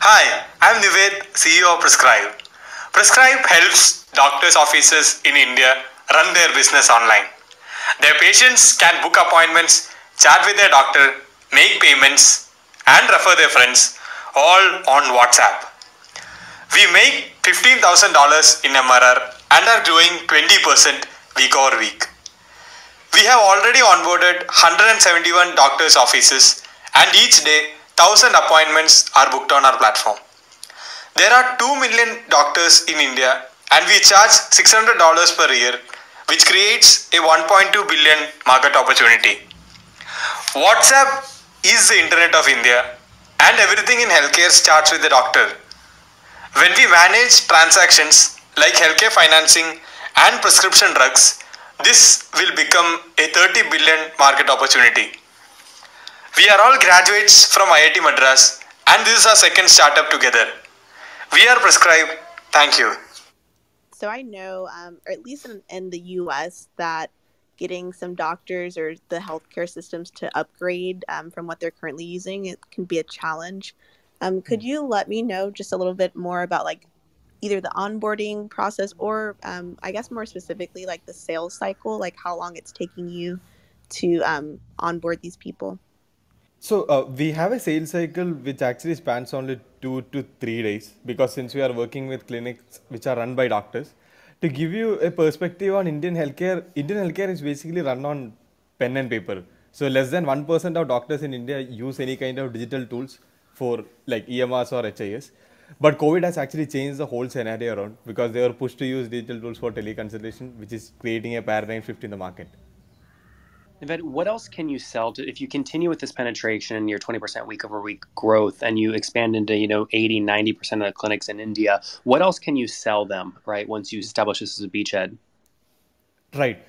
Hi, I'm Nived, CEO of Prescribe. Prescribe helps doctors' offices in India run their business online. Their patients can book appointments, chat with their doctor, make payments, and refer their friends all on WhatsApp. We make $15,000 in MRR and are growing 20% week over week. We have already onboarded 171 doctors' offices, and each day 1,000 appointments are booked on our platform. There are 2 million doctors in India, and we charge $600 per year, which creates a 1.2 billion market opportunity. WhatsApp is the internet of India, and everything in healthcare starts with the doctor. When we manage transactions like healthcare financing and prescription drugs, this will become a 30 billion market opportunity. We are all graduates from IIT Madras, and this is our second startup together. We are Prescribe. Thank you. So I know, or at least in the US, that getting some doctors or the healthcare systems to upgrade from what they're currently using, it can be a challenge. Could you let me know just a little bit more about like either the onboarding process or I guess more specifically like the sales cycle, like how long it's taking you to onboard these people? So we have a sales cycle which actually spans only 2 to 3 days because since we are working with clinics which are run by doctors, to give you a perspective on Indian healthcare is basically run on pen and paper. So less than 1% of doctors in India use any kind of digital tools for like EMRs or HIS. But COVID has actually changed the whole scenario around because they were pushed to use digital tools for teleconsultation, which is creating a paradigm shift in the market. Nived, what else can you sell to, if you continue with this penetration, your 20% week over week growth, and you expand into, 80, 90% of the clinics in India, what else can you sell them, right, once you establish this as a beachhead? Right.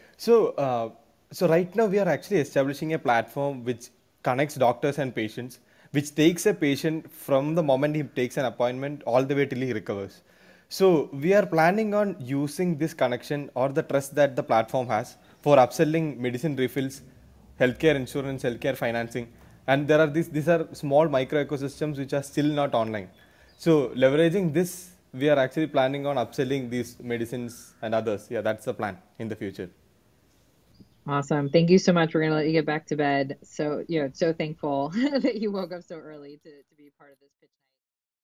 So right now we are actually establishing a platform which connects doctors and patients, which takes a patient from the moment he takes an appointment all the way till he recovers. So we are planning on using this connection or the trust that the platform has for upselling medicine refills, healthcare insurance, healthcare financing, and there are these are small micro ecosystems which are still not online. So leveraging this, we are actually planning on upselling these medicines and others. Yeah, that's the plan in the future. Awesome. Thank you so much. We're gonna let you get back to bed. So, so thankful that you woke up so early to be part of this pitch night.